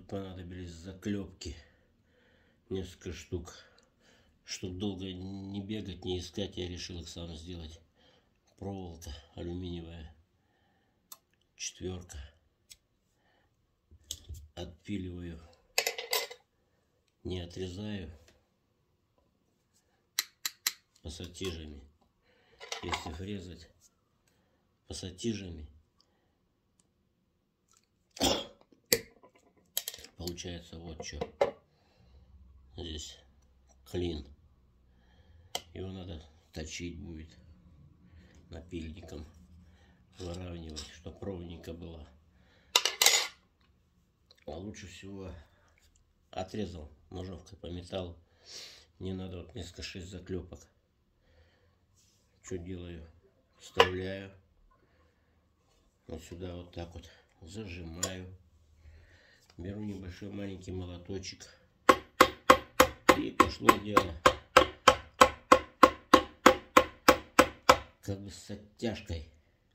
Тут понадобились заклепки. Несколько штук. Чтобы долго не бегать, не искать, я решил их сам сделать. Проволока алюминиевая. 4. Отпиливаю. Не отрезаю. Пассатижами. Если врезать пассатижами, получается вот что. Здесь клин. Его надо точить будет напильником. Выравнивать, чтобы ровненько было. А лучше всего отрезал ножовкой по металлу. Мне надо вот несколько 6 заклепок. Что делаю? Вставляю вот сюда, вот так вот зажимаю. Беру небольшой маленький молоточек. И пошло дело. Как бы с оттяжкой.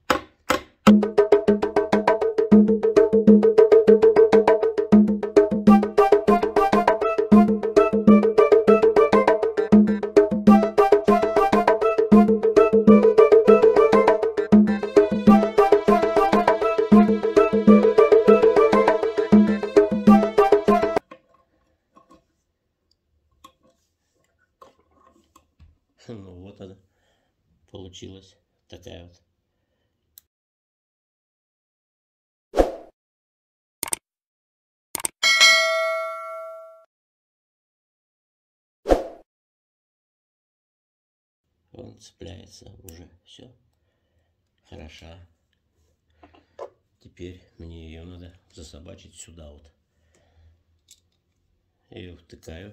Ну вот она получилась такая вот. Он цепляется уже, все хороша. Теперь мне ее надо засобачить сюда вот. Я ее втыкаю.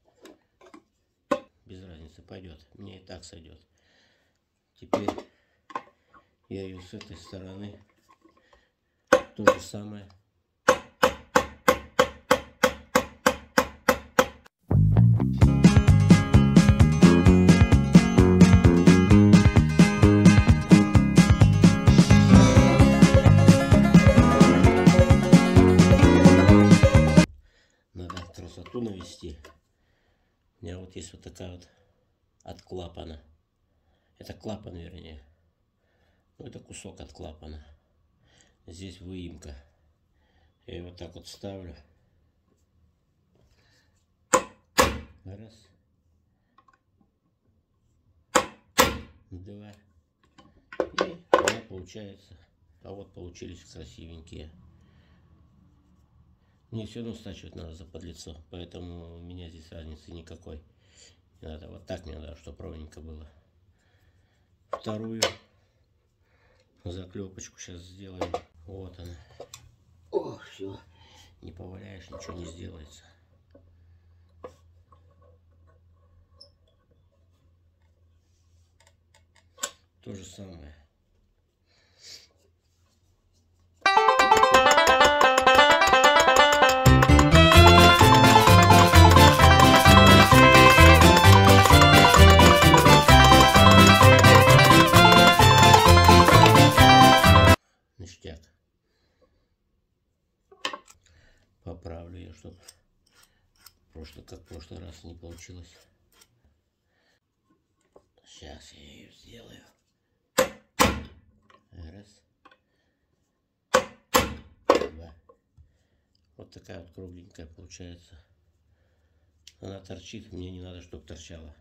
Без разницы, пойдет. Мне и так сойдет. Теперь я ее с этой стороны то же самое. Надо красоту навести. У меня вот есть вот такая вот от клапана. Это клапан, вернее. Ну, это кусок от клапана. Здесь выемка. Я его вот так вот ставлю. Раз. 2. И у меня получается. А вот получились красивенькие. Мне все равно стачивать надо за подлицо. Поэтому у меня здесь разницы никакой. Не надо. Вот так мне надо, чтобы ровненько было. Вторую заклепочку сейчас сделаем. Вот она. О, все. Не поваляешь, ничего не сделается. То же самое. Ништяк. Поправлю ее, чтобы как в прошлый раз не получилось. Сейчас я ее сделаю. Раз. 2. Вот такая вот кругленькая получается. Она торчит, мне не надо, чтобы торчала.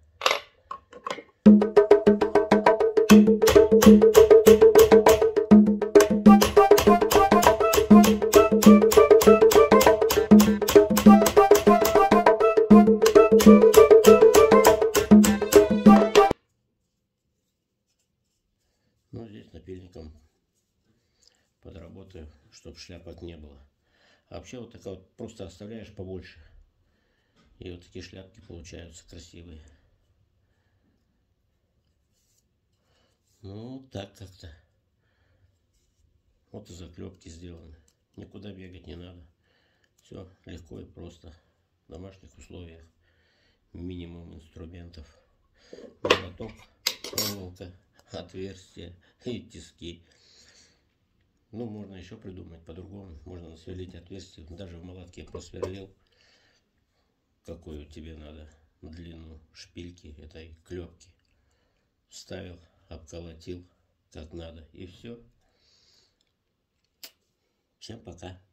Ну, здесь напильником подработаю, чтобы шляпок не было. А вообще вот такая вот просто оставляешь побольше. И вот такие шляпки получаются красивые. Ну, так как-то. Вот и заклепки сделаны. Никуда бегать не надо. Все легко и просто. В домашних условиях. Минимум инструментов. Молоток, проволока, отверстия и тиски. Ну, можно еще придумать по-другому. Можно сверлить отверстие. Даже в молотке просверлил, какую тебе надо длину шпильки этой клепки. Вставил, обколотил как надо, и все. Всем пока.